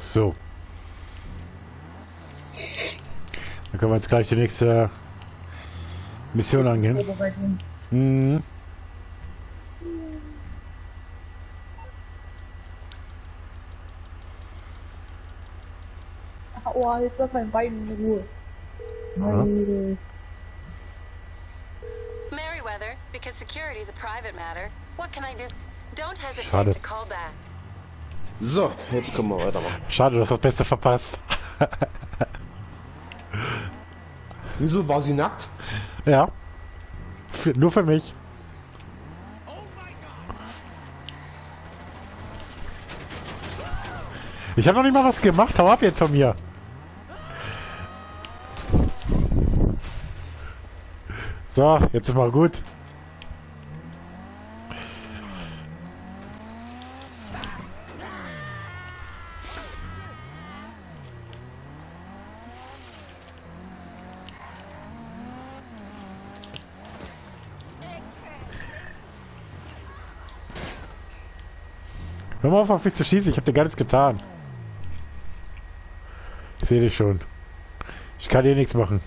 So. Dann können wir jetzt gleich die nächste Mission angehen. Mhm. Oh, jetzt lass mein Bein in Ruhe. Aha. Merryweather, because security is a private matter. What can I do? Don't hesitate Schade. to call back. So, jetzt können wir weitermachen. Schade, du hast das Beste verpasst. Wieso war sie nackt? Ja. Nur für mich. Ich habe noch nicht mal was gemacht. Hau ab jetzt von mir. So, jetzt ist mal gut. Hör mal auf mich zu schießen, ich habe dir gar nichts getan. Ich sehe dich schon. Ich kann dir nichts machen.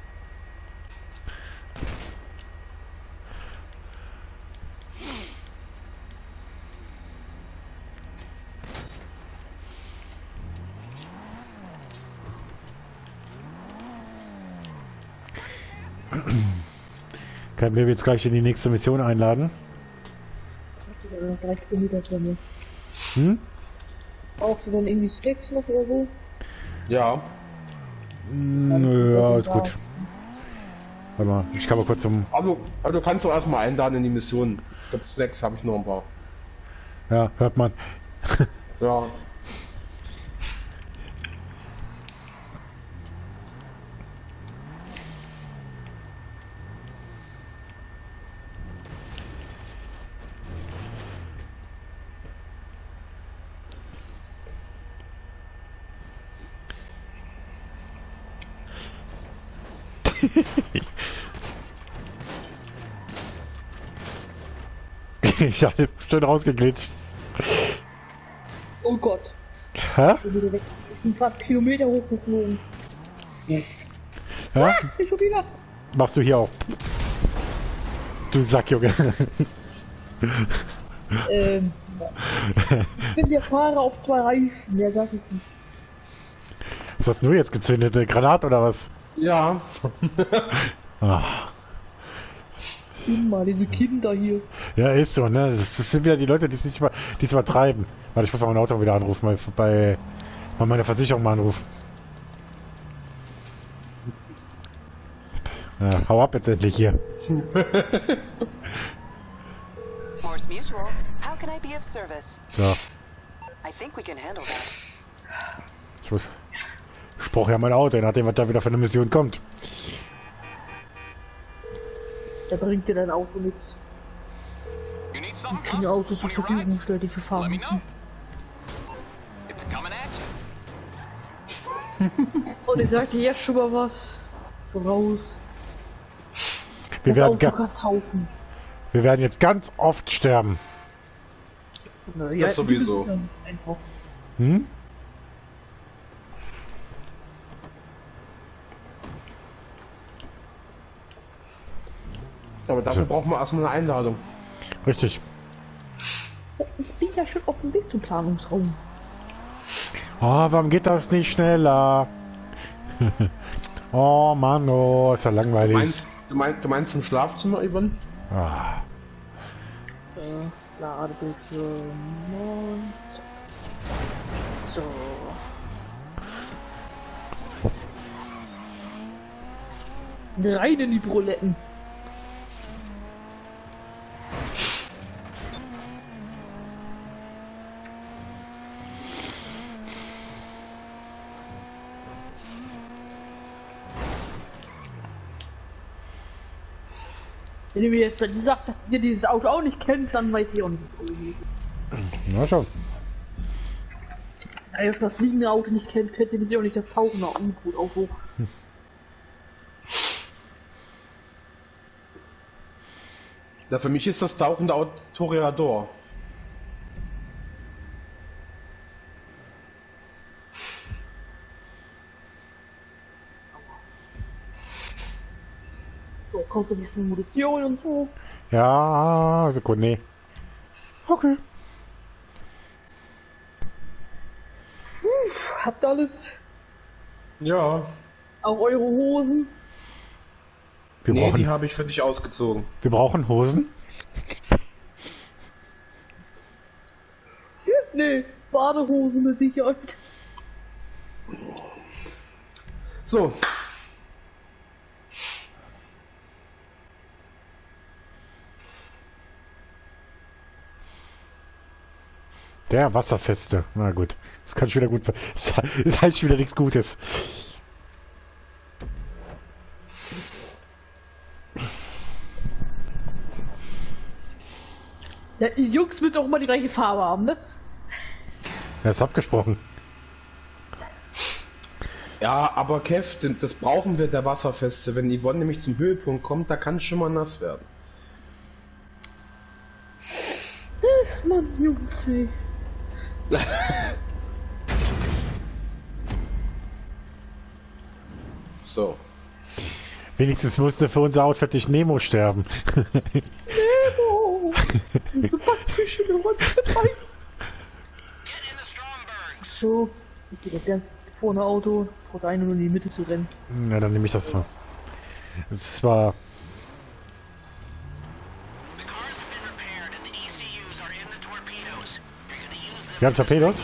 Können wir jetzt gleich in die nächste Mission einladen? Vielleicht bin ich das von mir. Hm? Brauchst du denn irgendwie Sticks noch oder so? Ja. Ja, ist gut. Warte mal, ich kann mal kurz zum... Also du kannst doch erstmal einladen in die Mission. Ich glaube 6 habe ich noch ein paar. Ja, hört man. Ja. Ich hatte schön rausgeglitscht. Oh Gott. Hä? Ich bin wieder weg. Ich bin gerade Kilometer hochgeflogen. Ja? Ich schon wieder. Machst du hier auch. Du Sack, Junge. Ich bin der Fahrer auf 2 Reifen, mehr sag ich nicht. Was hast du jetzt gezündet? Eine Granate oder was? Ja. Ach, Immer diese Kinder hier. ja, ist so, ne? Das sind wieder die Leute, die es übertreiben. Warte, ich muss mal mein Auto wieder anrufen, mal meine Versicherung mal anrufen. Ja, hau ab jetzt endlich hier. Force Mutual, how can I be of service? So, I think we can handle that. ich brauche ja mein Auto, je nachdem, was da wieder für eine Mission kommt. Da bringt dir dein Auto nichts. You need Die something? kriegen Autos zur Verfügung gestellt, die für fahren Let me müssen. know. It's coming at you. Und ich sag dir jetzt schon mal was. Voraus. Wir Das werden, Auto kann tauchen. wir werden jetzt ganz oft sterben. Na, Das sowieso. das ist einfach. Hm? Aber dafür brauchen wir erstmal eine Einladung. Richtig. Ich bin ja schon auf dem Weg zum Planungsraum. Oh, warum geht das nicht schneller? Oh Mann, oh, ist ja langweilig. Du meinst im Schlafzimmer, Ivan? Ah. Ladebildschirm und... So. Rein in die Bruletten. Wenn ihr mir jetzt sagt, dass ihr dieses Auto auch nicht kennt, dann weiß ich auch nicht. Na schon. Da ihr das liegende Auto nicht kennt, kennt ihr auch nicht das tauchende Auto. Ja, für mich ist das tauchende Auto Toreador. So, kommt dann schon Munition und so. Ja, Sekunde. Nee. Okay. Habt alles? Ja. Auch eure Hosen? Wir Nee, die brauchen, habe ich für dich ausgezogen. wir brauchen Hosen. Nee, Badehosen mit Sicherheit. So. Der Wasserfeste. Na gut. Das kann schon wieder gut. Das heißt schon wieder nichts Gutes. Ja, ihr Jungs müsst auch immer die gleiche Farbe haben, ne? Er ist abgesprochen. Ja, aber Kev, das brauchen wir, der Wasserfeste. Wenn Yvonne nämlich zum Höhepunkt kommt, da kann es schon mal nass werden. Ach, Mann, Jungs, ey. So. Wenigstens musste für unser Outfit nicht Nemo sterben. Nemo! Du Backfische, du Weiß! So, ich gehe doch ganz vorne Auto, traut einen nur in die Mitte zu rennen. Ja, dann nehme ich das so. Es war. Wir haben Torpedos?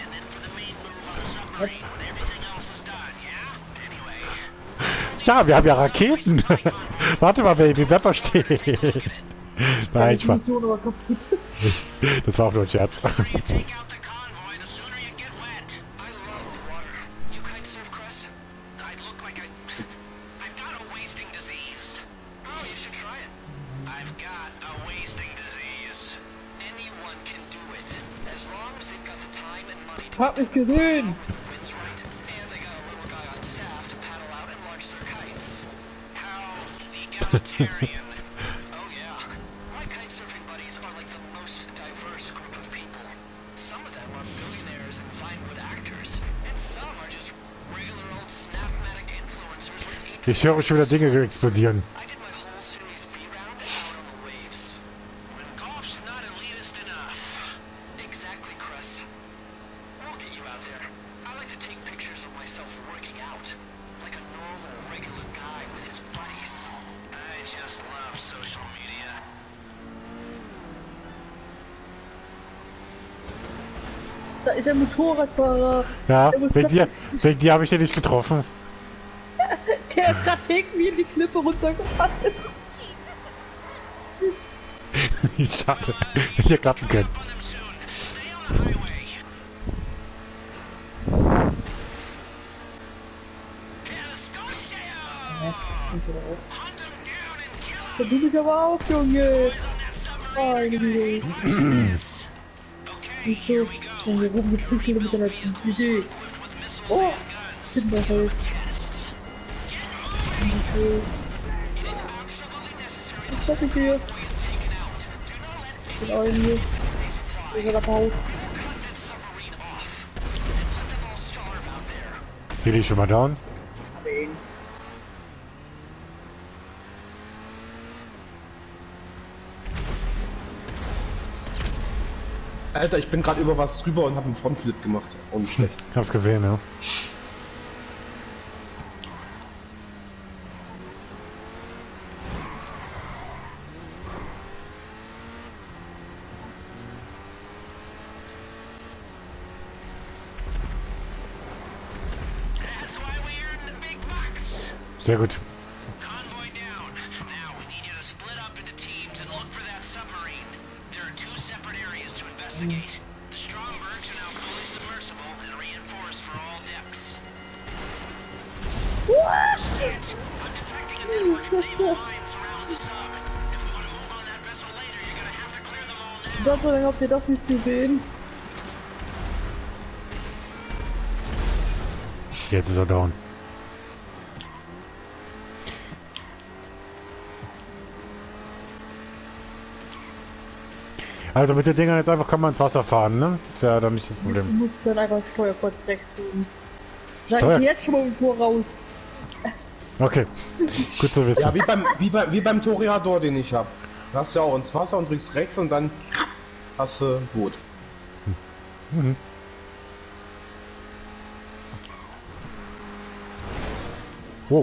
Ja, wir haben ja Raketen. Warte mal, Baby, bleib mal stehen. Nein, Die Spaß. Mission aber kaputt. Das war auch nur ein Scherz. Hab mich gesehen! Ich höre schon wieder Dinge explodieren. Da ist der Motorradfahrer. Ja, Der muss wegen dir habe ich den nicht getroffen. Der ist gerade wegen mir in die Klippe runtergefallen. Schade. Hier klappen können. Da du mich aber auch, Junge. Meine Güte. Nicht so, wenn wir rumgezüchtet mit einer Idee. Oh, Kinderheld. Was sag ich hier? Den einen hier. Der abhaut. Bin ich schon mal down? Alter, ich bin gerade über was drüber und habe einen Frontflip gemacht. Und schlecht. Ich hab's gesehen, ja. Sehr gut. Convoy down. Now we need you to split up into teams and look for that submarine. There are two separate areas to investigate. The Strombergs are now fully submersible and reinforced for all depths. Shit! I'm detecting a network of naval lines around the sub. If we want to move on that vessel later, you're gonna have to clear them all now. Gott sei Dank habt ihr das nicht gesehen. Jetzt ist er down. Also mit den Dingern jetzt einfach kann man ins Wasser fahren, ne? Ist ja dann nicht das Du Problem. musst dann einfach Steuerkreuz rechts tun. Sag Steuer- ich dir jetzt schon mal im Voraus. Okay, gut zu wissen. Ja, wie beim Toreador, den ich hab. Du hast ja auch ins Wasser und drückst rechts und dann hast du Boot. Wow.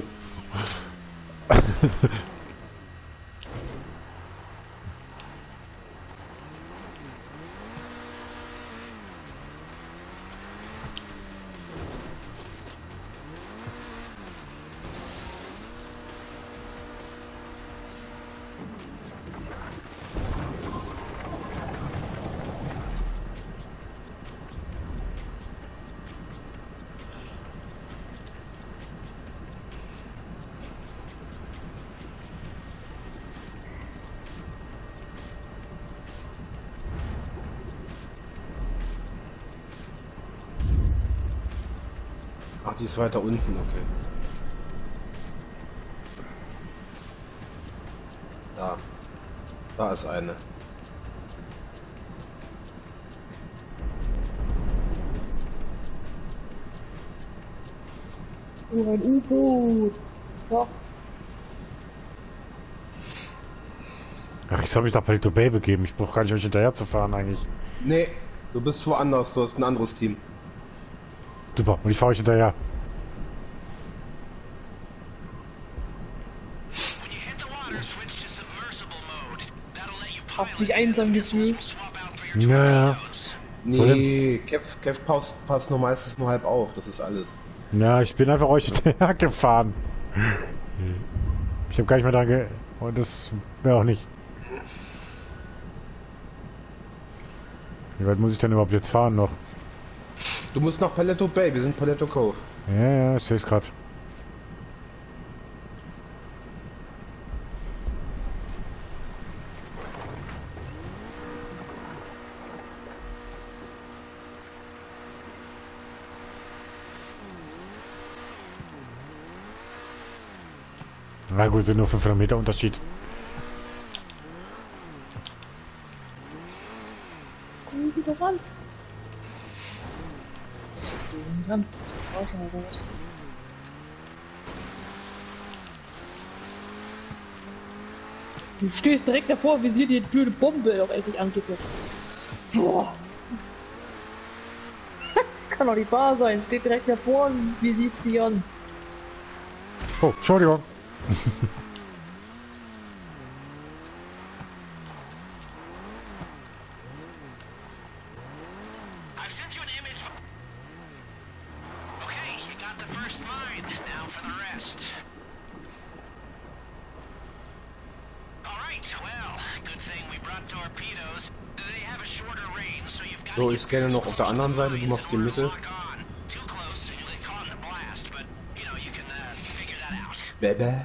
Ach, die ist weiter unten, okay. Da ist eine. Oh, ein U-Boot. Doch. Ach, ich soll mich nach Palito Bay begeben. Ich brauche gar nicht, euch hinterher zu fahren eigentlich. Nee, du bist woanders, du hast ein anderes Team. Super, und ich fahre euch hinterher. When you hit the water, switch to submersible mode. That'll let you Hast pilot dich einsam gefühlt? swap out for your Ja. torpedoes. Nee, Kev passt nur meistens nur halb auf, das ist alles. Ja, ich bin einfach euch hinterher gefahren. Ich habe gar nicht mehr dran ge... Und das wäre auch nicht. Wie weit muss ich denn überhaupt jetzt fahren noch? Du musst nach Paleto Bay, wir sind Paleto Cove. Ja, ich sehe es gerade. Na gut, sind nur 500 Meter Unterschied. Komm wieder ran. Was ist du denn dran? Auch schon mal sowas. Du stehst direkt davor, wie sie die blöde Bombe auch endlich angibt. Boah. Das kann doch nicht wahr sein. Steht direkt davor und wie sieht sie an? Oh, Entschuldigung. I've sent you an image. Okay, you got the first mine. Now for the rest. All right. Well, good thing we brought torpedoes. They have a shorter range, so you've got. So, ich scanne noch auf der anderen Seite, du machst die Mitte. Too close, you'll get caught in the blast, but you know you can figure that out. Bäbä.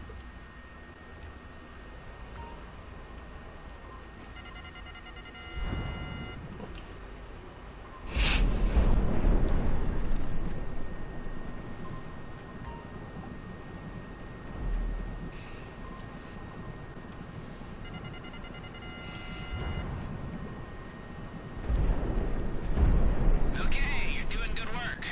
Okay, you're doing good work.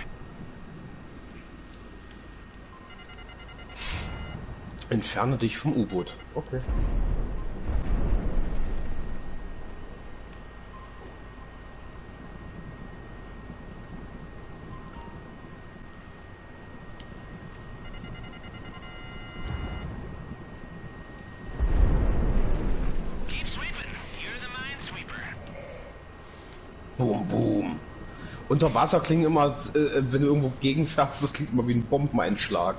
Entferne dich vom U-Boot. Okay. Keep sweeping. You're the minesweeper. Boom, boom. Unter Wasser klingen immer, wenn du irgendwo gegenfährst, das klingt immer wie ein Bombeneinschlag.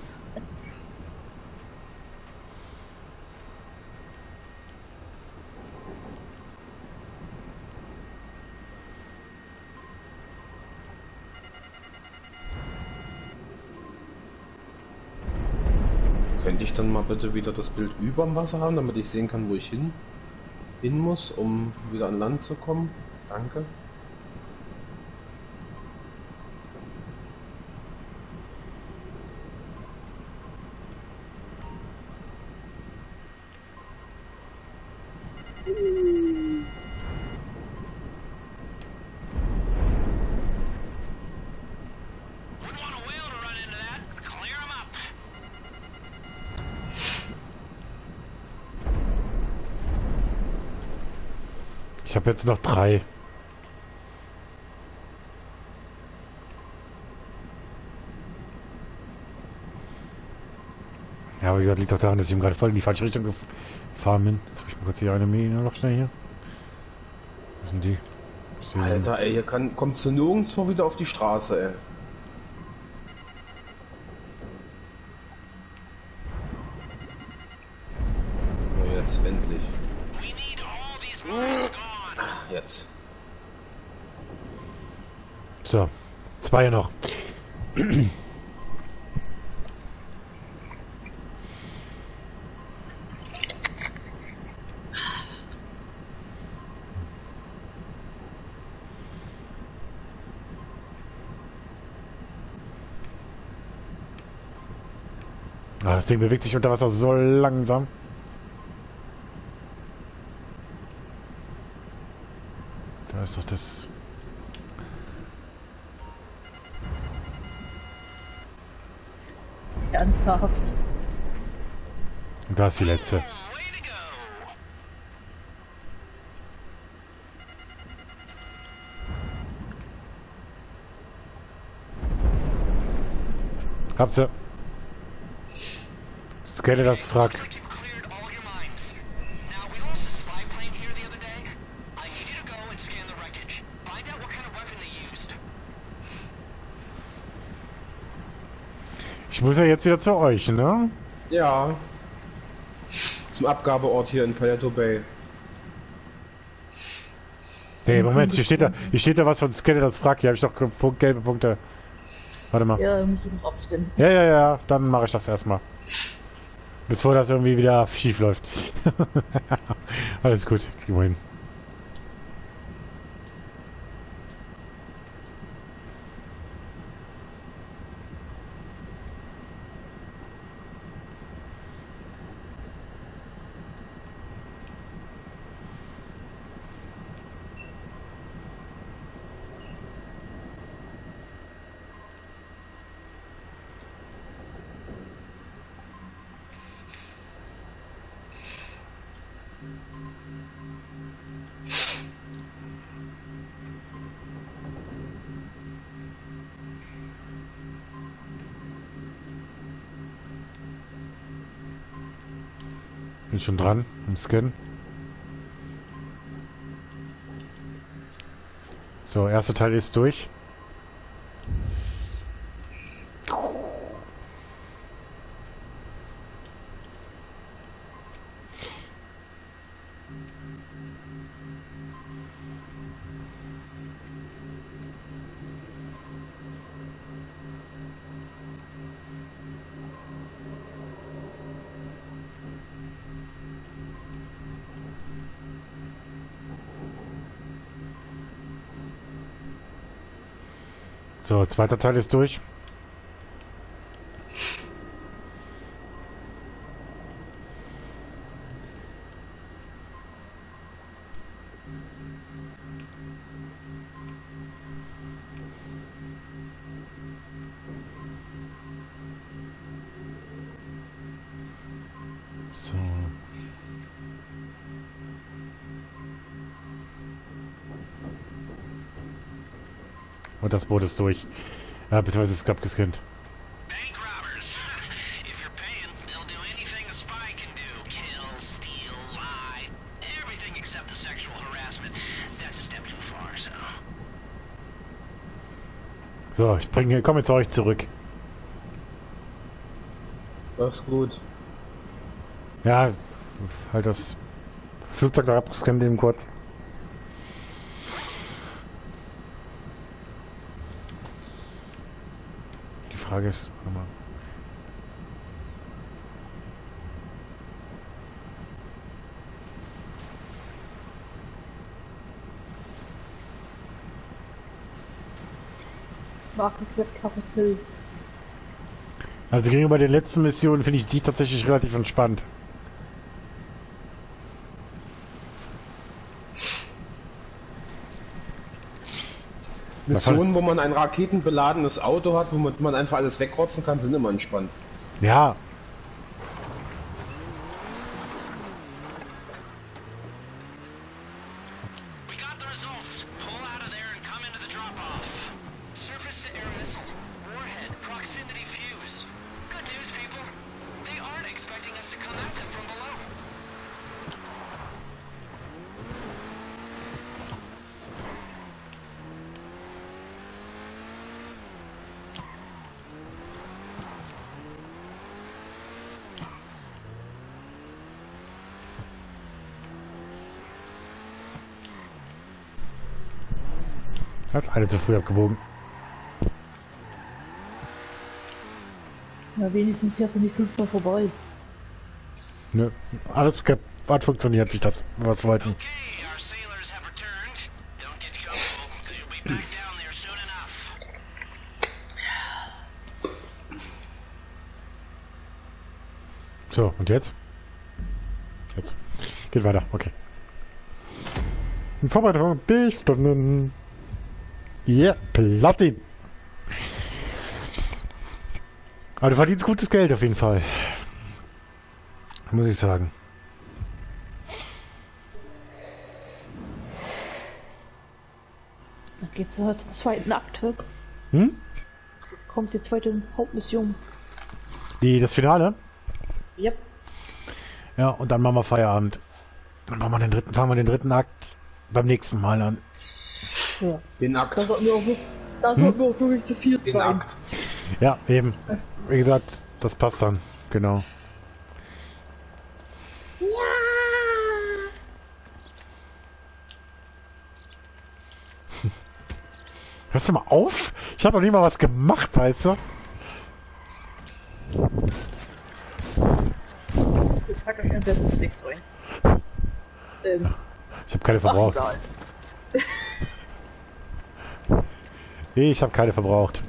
Könnte ich dann mal bitte wieder das Bild überm Wasser haben, damit ich sehen kann, wo ich hin muss, um wieder an Land zu kommen? Danke. Wouldn't want a whale to run into that. Clear 'em up. Ich habe jetzt noch 3. Ja, aber wie gesagt, liegt doch daran, dass ich ihm gerade voll in die falsche Richtung gefahren bin. Jetzt habe ich mal kurz hier eine Mine noch schnell hier. Wo sind die? Alter, ey, hier kommst du nirgendwo wieder auf die Straße, ey. So, jetzt endlich. We need all these mines gone. Jetzt. So, 2 noch. Ah, das Ding bewegt sich unter Wasser so langsam. Da ist doch das... Ernsthaft. Und da ist die letzte. Way to go. Hab sie. Scanne das Wrack. Looks like you've cleared all your mines. Now, we lost a spy plane here the other day. I need you to go and scan the wreckage. Find out what kind of weapon they used. Ich muss ja jetzt wieder zu euch, ne? Ja. Zum Abgabeort hier in Paleto Bay. Nee, Moment, hier steht da was von Scanne das Wrack. Hier habe ich doch gelbe Punkte. Warte mal. Ja, musst du noch abscannen. Ja, dann mache ich das erstmal. Bevor das irgendwie wieder schief läuft. Alles gut, kriegen wir hin. Bin schon dran im Scan. So, erster Teil ist durch. So, zweiter Teil ist durch. So. Und das Boot ist durch. Beziehungsweise es gab gescannt. Bank robbers. If you're paying, they'll do anything a spy can do. Kill, steal, lie. Everything except the sexual harassment. That's a step too far, so. So, ich komme zu euch zurück. Das ist gut. Ja, halt das Flugzeug da abgescannt eben kurz. Die Frage ist, warte mal. Markus wird Karussell. Also gegenüber den letzten Missionen finde ich die tatsächlich relativ entspannt. Missionen, wo man ein raketenbeladenes Auto hat, womit man einfach alles wegrotzen kann, sind immer entspannt. Ja. got the results. Pull out of there and come into the drop-off. Surface-to-air missile. Warhead. Proximity fuse. Good news, people. They aren't expecting us to come at them from below. Hat eine zu früh abgebogen. Na, wenigstens fährst du nicht 5-mal vorbei. Nö. Alles hat funktioniert, wie das was wollten. Okay, our sailors have returned. Don't get comfortable, because you'll be back down there soon enough. So, und jetzt? Jetzt. Geht weiter, okay. In Vorbereitung B-Stunden. Ja, Platin. Aber du verdienst gutes Geld auf jeden Fall. Muss ich sagen. Dann geht's zum zweiten Akt. Hm? Jetzt kommt die zweite Hauptmission. Das Finale? Yep. Ja, und dann machen wir Feierabend. Dann fangen wir den dritten Akt beim nächsten Mal an. Ja. Den Akt. Das sollten wir auch wirklich zu viel Den sein. Akt. Ja, eben. Wie gesagt, das passt dann. Genau. Hörst du mal auf? Ich habe noch nie mal was gemacht, weißt du? Ich pack euch am besten Snicks rein. Ich habe keine verbraucht. Egal. Nee, ich habe keine verbraucht.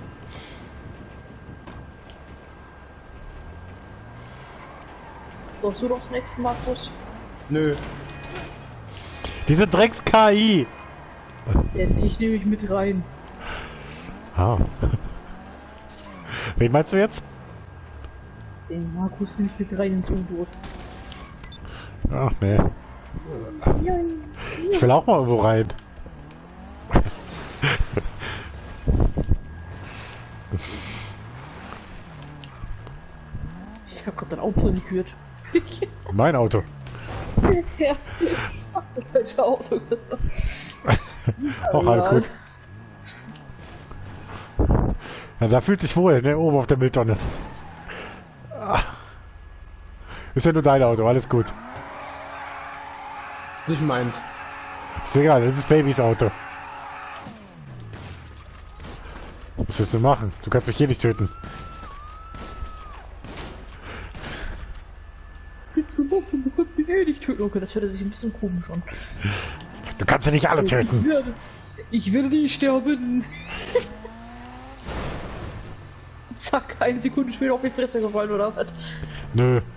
Brauchst du noch Snacks, Markus? Nö. Diese Drecks-KI! Dich nehme ich mit rein. Ah. Wen meinst du jetzt? Den Markus nehme ich mit rein ins U-Boot. Ach nee. Ich will auch mal irgendwo rein. Ich habe gerade dein Auto entführt. Mein Auto. Ja. Das falsche Auto. Auch alles Ja. gut. Ja, da fühlt sich wohl, ne? Oben auf der Mülltonne. Ah. Ist ja nur dein Auto, alles gut. Nicht meins. Ist egal, das ist Babys Auto. Was willst du machen? Du kannst mich hier nicht töten. Willst du machen? Du kannst mich eh nicht töten. Okay, das hört sich ein bisschen komisch an. Du kannst ja nicht alle töten. Ich will nie sterben. Zack, eine Sekunde später auf die Fresse gefallen oder was? Nö.